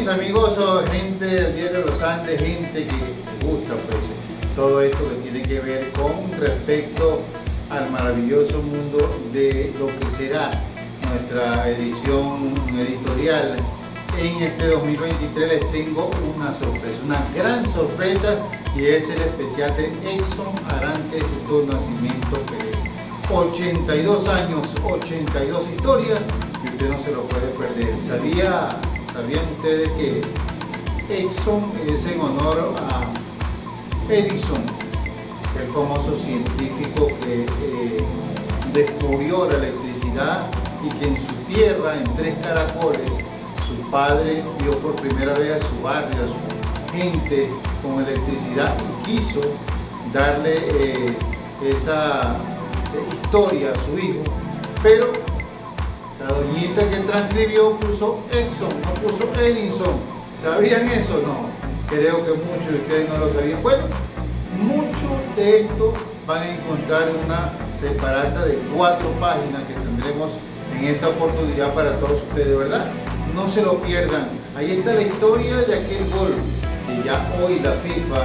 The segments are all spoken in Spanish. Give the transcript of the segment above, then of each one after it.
mis amigos, gente del Diario de los Andes, gente que le gusta pues todo esto que tiene que ver con respecto al maravilloso mundo de lo que será nuestra edición editorial. En este 2023 les tengo una sorpresa, una gran sorpresa, y es el especial de Exxon Arantes do Nascimento Pereira. 82 años, 82 historias, y usted no se lo puede perder. ¿Sabían ustedes que Exxon es en honor a Edison, el famoso científico que descubrió la electricidad y que en su tierra, en Tres Caracoles, su padre vio por primera vez a su barrio, a su gente con electricidad, y quiso darle esa historia a su hijo, pero la doñita que transcribió puso Exxon, no puso Edison. ¿Sabían eso? No, creo que muchos de ustedes no lo sabían. Bueno, mucho de esto van a encontrar en una separata de 4 páginas que tendremos en esta oportunidad para todos ustedes, ¿verdad? No se lo pierdan. Ahí está la historia de aquel gol que ya hoy la FIFA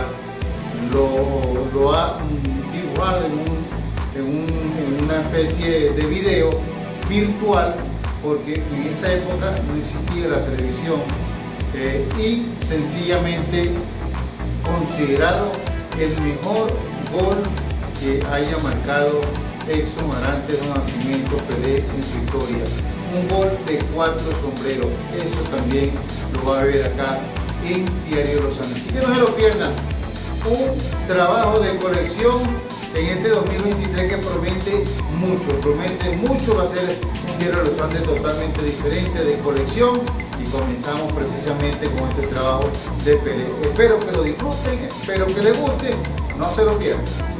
lo ha dibujado en una especie de video virtual, porque en esa época no existía la televisión, y sencillamente considerado el mejor gol que haya marcado Exxon Arantes do Nascimento Pereira en su historia. Un gol de 4 sombreros. Eso también lo va a ver acá en Diario de los Andes. Así que no se lo pierdan. Un trabajo de colección en este 2023 que promete mucho. Va a ser un Diario de los Andes totalmente diferente, de colección, y comenzamos precisamente con este trabajo de Pelé. Espero que lo disfruten, espero que les guste, no se lo pierdan.